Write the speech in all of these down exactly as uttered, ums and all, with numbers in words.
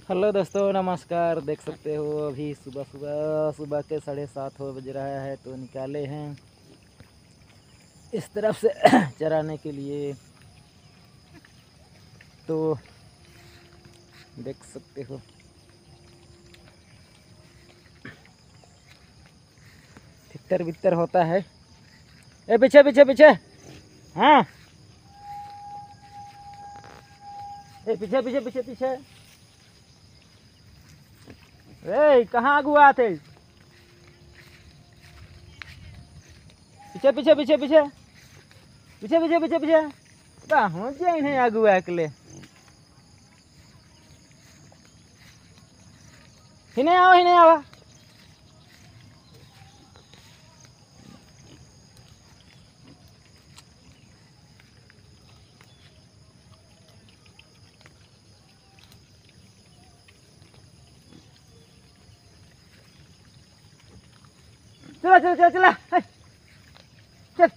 Hello दोस्तों, नमस्कार। देख सकते हो अभी सुबह सुबह सुबह के साढ़े सात हो बज रहा है, तो निकाले हैं इस तरफ से चराने के लिए। तो देख सकते हो तितर बितर होता है। ए पीछे पीछे पीछे, हाँ ए पीछे पीछे पीछे पीछे। ए कहाँ गुआ थे? पीछे पीछे पीछे पीछे पीछे पीछे पीछे पीछे कहाँ जाए हैं आगू आकले। हिने आओ हिने आओ। चला चला चला चला चल।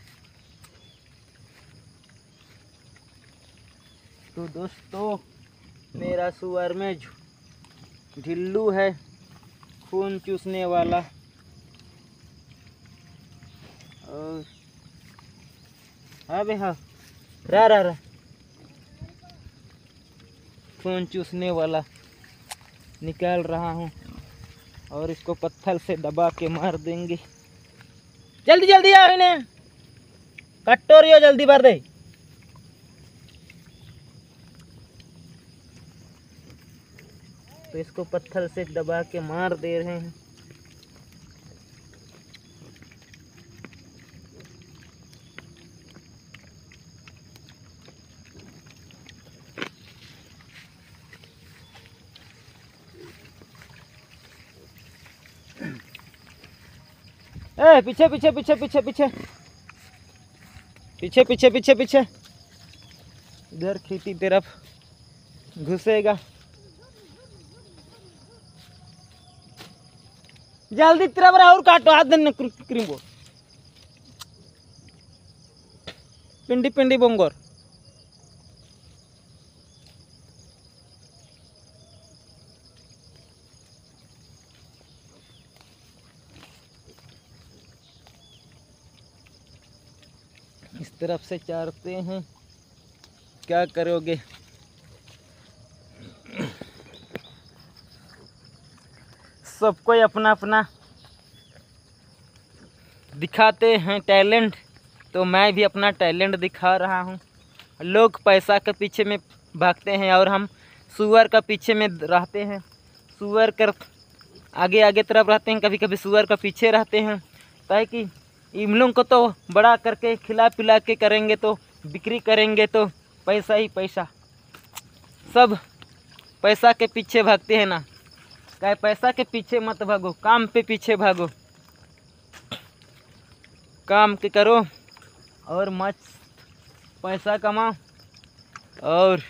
तो दोस्तों, मेरा सुअर में ढिल्लू है, खून चूसने वाला। और हाँ बे हाँ, रा रा रा खून चूसने वाला निकाल रहा हूँ और इसको पत्थर से दबा के मार देंगे। जल्दी जल्दी आओ, इन्हें कट्टो रियो, जल्दी भर दे। तो इसको पत्थर से दबा के मार दे रहे हैं। ए पीछे पीछे पीछे पीछे पीछे पीछे पीछे पीछे पीछे इधर खेती तरफ घुसेगा। जल्दी तरफ और काटो, हाथ देने क्रीमो पिंडी पिंडी बोंगोर। इस तरफ से चारते हैं, क्या करोगे। सबको अपना अपना दिखाते हैं टैलेंट, तो मैं भी अपना टैलेंट दिखा रहा हूँ। लोग पैसा के पीछे में भागते हैं और हम सुअर का पीछे में रहते हैं। सुअर कर आगे आगे तरफ रहते हैं, कभी कभी सुअर का पीछे रहते हैं, ताकि इन लोगों को तो बड़ा करके खिला पिला के करेंगे तो बिक्री करेंगे तो पैसा ही पैसा। सब पैसा के पीछे भागते हैं ना, क्या पैसा के पीछे मत भागो, काम पे पीछे भागो। काम के करो और मस्त पैसा कमाओ। और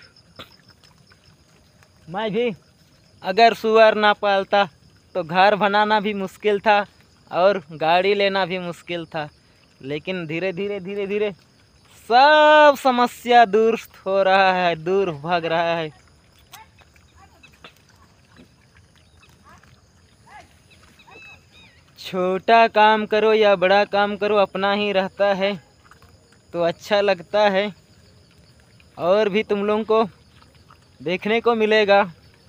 मैं भी अगर सुअर ना पालता तो घर बनाना भी मुश्किल था और गाड़ी लेना भी मुश्किल था, लेकिन धीरे धीरे धीरे धीरे सब समस्या दूर हो रहा है, दूर भाग रहा है। छोटा काम करो या बड़ा काम करो, अपना ही रहता है तो अच्छा लगता है। और भी तुम लोगों को देखने को मिलेगा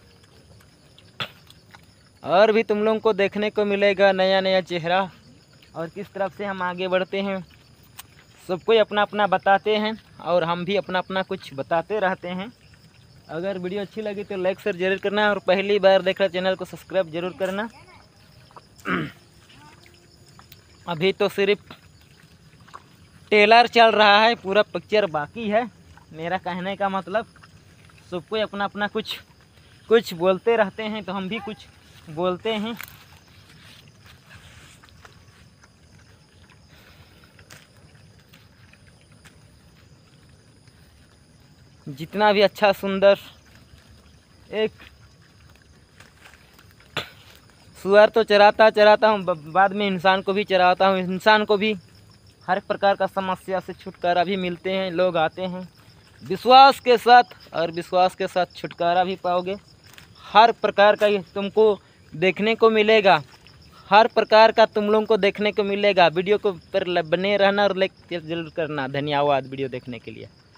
और भी तुम लोगों को देखने को मिलेगा नया नया चेहरा, और किस तरफ से हम आगे बढ़ते हैं। सबको अपना अपना बताते हैं और हम भी अपना अपना कुछ बताते रहते हैं। अगर वीडियो अच्छी लगी तो लाइक शेयर जरूर करना, और पहली बार देख रहे चैनल को सब्सक्राइब जरूर करना। अभी तो सिर्फ टेलर चल रहा है, पूरा पिक्चर बाकी है। मेरा कहने का मतलब सबको अपना अपना कुछ कुछ बोलते रहते हैं, तो हम भी कुछ बोलते हैं। जितना भी अच्छा सुंदर एक सुअर तो चराता चराता हूँ, बाद में इंसान को भी चराता हूँ। इंसान को भी हर प्रकार का समस्या से छुटकारा भी मिलते हैं। लोग आते हैं विश्वास के साथ, और विश्वास के साथ छुटकारा भी पाओगे। हर प्रकार का ये तुमको देखने को मिलेगा, हर प्रकार का तुम लोगों को देखने को मिलेगा। वीडियो को पर बने रहना और लाइक जरूर करना। धन्यवाद वीडियो देखने के लिए।